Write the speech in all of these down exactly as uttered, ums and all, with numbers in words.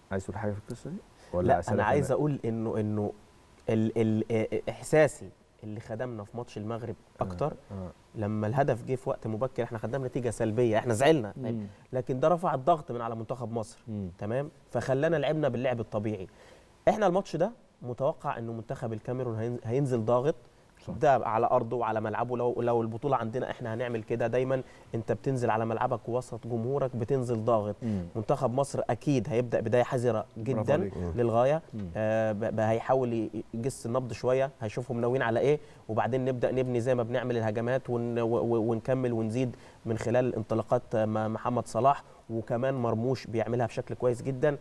عايز تقول حاجه في القصه دي ولا؟ لا انا عايز اقول انه انه ال ال احساسي اللي خدمنا في ماتش المغرب اكتر آه. آه. لما الهدف جه في وقت مبكر، احنا خدنا نتيجه سلبيه، احنا زعلنا، لكن ده رفع الضغط من على منتخب مصر. مم. تمام، فخلانا لعبنا باللعب الطبيعي. احنا الماتش ده متوقع انه منتخب الكاميرون هينزل ضاغط، صح. ده على ارضه وعلى ملعبه. لو لو البطوله عندنا احنا هنعمل كده دايما، انت بتنزل على ملعبك ووسط جمهورك بتنزل ضاغط. مم. منتخب مصر اكيد هيبدا بدايه حذره جدا للغايه، آه هيحاول يجس النبض شويه، هيشوفهم ناويين على ايه، وبعدين نبدا نبني زي ما بنعمل الهجمات ون ونكمل ونزيد من خلال انطلاقات محمد صلاح، وكمان مرموش بيعملها بشكل كويس جدا.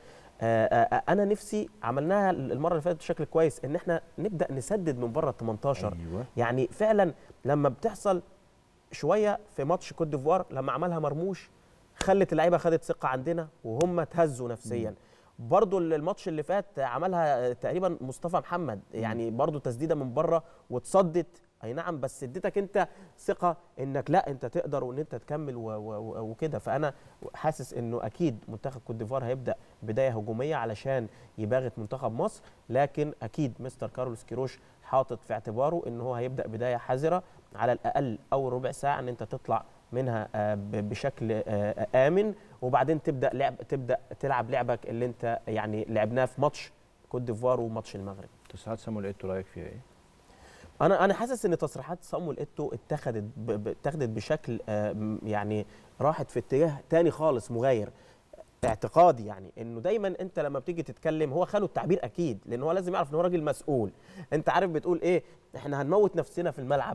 انا نفسي عملناها المره اللي فاتت بشكل كويس، ان احنا نبدا نسدد من بره ال تمنتاشر. أيوة. يعني فعلا لما بتحصل شويه في ماتش كوت ديفوار لما عملها مرموش خلت اللعيبه خدت ثقه عندنا وهم اتهزوا نفسيا. برضو الماتش اللي فات عملها تقريبا مصطفى محمد، يعني برضو تسديده من بره واتصدت، اي نعم، بس اديتك انت ثقه انك لا انت تقدر وان انت تكمل وكده. فانا حاسس انه اكيد منتخب كوت ديفوار هيبدا بدايه هجوميه علشان يباغت منتخب مصر، لكن اكيد مستر كارلوس كيروش حاطط في اعتباره ان هو هيبدا بدايه حذره، على الاقل اول ربع ساعه ان انت تطلع منها بشكل امن، وبعدين تبدا لعب تبدا تلعب لعبك اللي انت يعني لعبناه في ماتش كوت ديفوار وماتش المغرب. تصريحات صامويل ايتو رايك فيها ايه؟ انا انا حاسس ان تصريحات صامويل ايتو اتخذت اتخذت بشكل يعني راحت في اتجاه تاني خالص مغاير. اعتقادي يعني انه دايما انت لما بتيجي تتكلم، هو خاله التعبير اكيد، لان هو لازم يعرف ان هو راجل مسؤول. انت عارف بتقول ايه؟ احنا هنموت نفسنا في الملعب،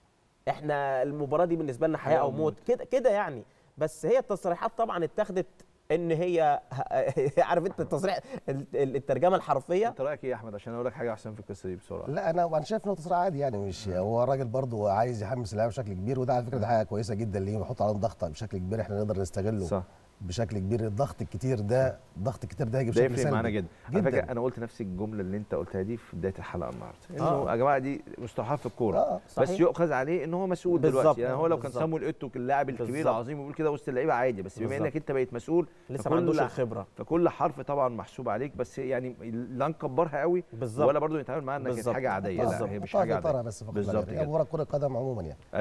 احنا المباراه دي بالنسبه لنا حياه او موت، كده كده يعني. بس هي التصريحات طبعا اتخذت ان هي عارف انت التصريح الترجمه الحرفيه. انت رايك ايه يا احمد عشان اقول لك حاجه احسن في القصه دي بسرعه؟ لا انا انا شايف انه تصريح عادي يعني، مش هو الراجل برضه عايز يحمس اللعيبه بشكل كبير، وده على فكره دي حاجه كويسه جدا ليه، ويحط عليهم ضغط بشكل كبير احنا نقدر نستغله. صح. بشكل كبير. الضغط الكتير ده الضغط الكتير ده هيجي بشكل سلبي معانا جدا. على فكره انا قلت نفس الجمله اللي انت قلتها دي في بدايه الحلقه النهارده، انه آه. يا جماعه دي مصطلحات في الكوره، آه. بس يؤخذ عليه ان هو مسؤول دلوقتي. يعني هو لو كان صامويل ايتو اللاعب الكبير العظيم ويقول كده وسط اللعيبه عادي، بس بما انك انت بقيت مسؤول لسه ما عندوش الخبره، فكل حرف طبعا محسوب عليك، بس يعني لا نكبرها قوي ولا برضه نتعامل معاها انها كانت حاجه عاديه. لا هي مش حاجه عاديه بس فقط، بالظبط. هي مباراه كره قدم عموما يعني.